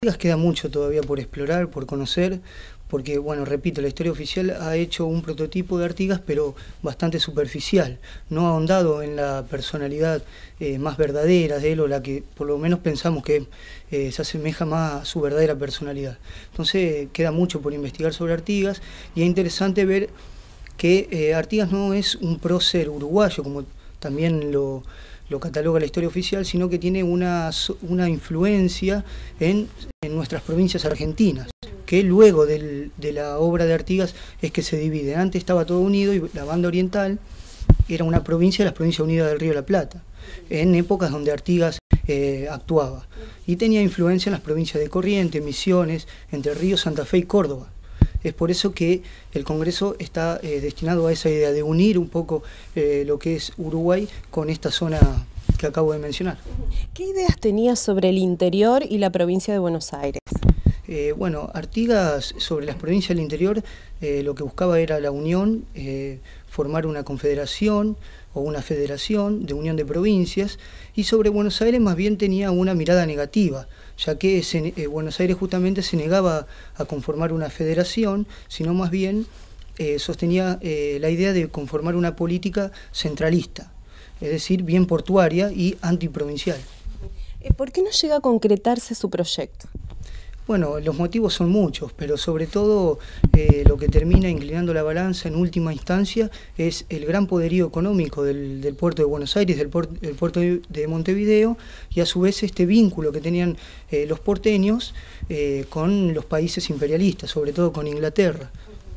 Queda mucho todavía por explorar, por conocer, porque, bueno, repito, la historia oficial ha hecho un prototipo de Artigas, pero bastante superficial. No ha ahondado en la personalidad más verdadera de él, o la que por lo menos pensamos que se asemeja más a su verdadera personalidad. Entonces queda mucho por investigar sobre Artigas, y es interesante ver que Artigas no es un prócer uruguayo, como también lo cataloga la historia oficial, sino que tiene una influencia en nuestras provincias argentinas, que luego de la obra de Artigas es que se divide. Antes estaba todo unido y la banda oriental era una provincia de las Provincias Unidas del Río de la Plata, en épocas donde Artigas actuaba. Y tenía influencia en las provincias de Corrientes, Misiones, Entre Ríos, Santa Fe y Córdoba. Es por eso que el Congreso está destinado a esa idea de unir un poco lo que es Uruguay con esta zona que acabo de mencionar. ¿Qué ideas tenías sobre el interior y la provincia de Buenos Aires? Bueno, Artigas sobre las provincias del interior lo que buscaba era la unión, formar una confederación o una federación de unión de provincias, y sobre Buenos Aires más bien tenía una mirada negativa, ya que Buenos Aires justamente se negaba a conformar una federación, sino más bien sostenía la idea de conformar una política centralista, es decir, bien portuaria y antiprovincial. ¿Por qué no llega a concretarse su proyecto? Bueno, los motivos son muchos, pero sobre todo lo que termina inclinando la balanza en última instancia es el gran poderío económico del puerto de Buenos Aires, del puerto de Montevideo, y a su vez este vínculo que tenían los porteños con los países imperialistas, sobre todo con Inglaterra.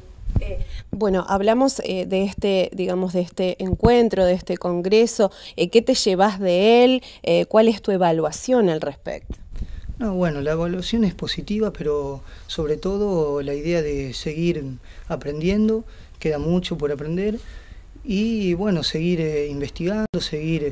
Bueno, hablamos de este encuentro, de este congreso. ¿Qué te llevas de él? ¿Cuál es tu evaluación al respecto? No, bueno, la evaluación es positiva, pero sobre todo la idea de seguir aprendiendo, queda mucho por aprender, y bueno, seguir investigando, seguir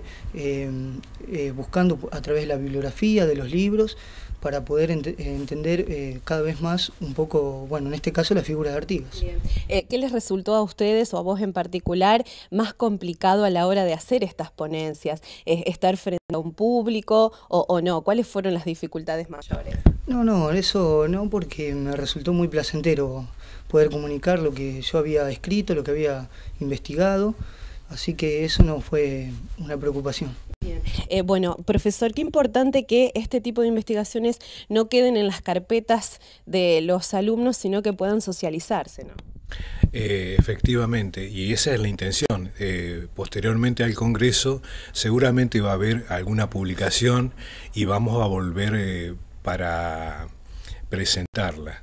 buscando a través de la bibliografía, de los libros, para poder entender cada vez más un poco, bueno, en este caso la figura de Artigas. ¿Qué les resultó a ustedes o a vos en particular más complicado a la hora de hacer estas ponencias? ¿Estar frente a un público o no? ¿Cuáles fueron las dificultades mayores? No, eso no, porque me resultó muy placentero poder comunicar lo que yo había escrito, lo que había investigado, así que eso no fue una preocupación. Bien. Bueno, profesor, qué importante que este tipo de investigaciones no queden en las carpetas de los alumnos, sino que puedan socializarse, ¿no? Efectivamente, y esa es la intención. Posteriormente al Congreso seguramente va a haber alguna publicación y vamos a volver para presentarla.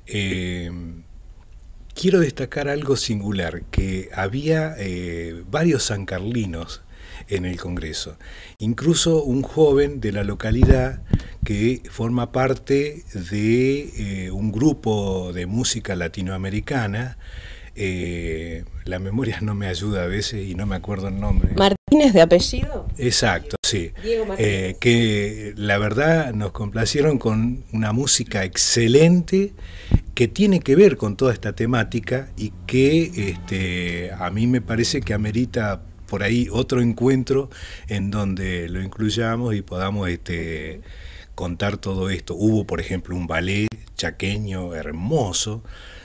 Quiero destacar algo singular, que había varios sancarlinos en el Congreso, incluso un joven de la localidad que forma parte de un grupo de música latinoamericana. La memoria no me ayuda a veces y no me acuerdo el nombre. ¿Martínez de apellido? Exacto, sí. Diego Martínez. Que la verdad nos complacieron con una música excelente que tiene que ver con toda esta temática y que a mí me parece que amerita por ahí otro encuentro en donde lo incluyamos y podamos contar todo esto. Hubo, por ejemplo, un ballet chaqueño hermoso,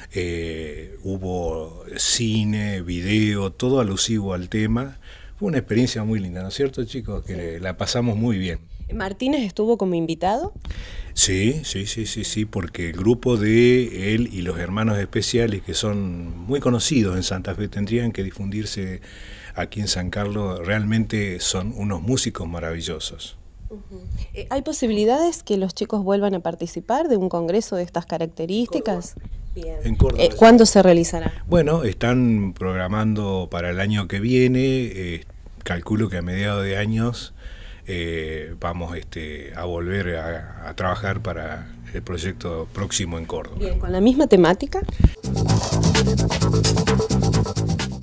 hubo cine, video, todo alusivo al tema. Fue una experiencia muy linda, ¿no es cierto, chicos? Que la pasamos muy bien. ¿Martínez estuvo como invitado? Sí, porque el grupo de él y los hermanos especiales, que son muy conocidos en Santa Fe, tendrían que difundirse aquí en San Carlos. Realmente son unos músicos maravillosos. ¿Hay posibilidades que los chicos vuelvan a participar de un congreso de estas características? Bien. En Córdoba. ¿Cuándo se realizará? Bueno, están programando para el año que viene, calculo que a mediados de años vamos a volver a trabajar para el proyecto próximo en Córdoba. Bien, ¿con la misma temática?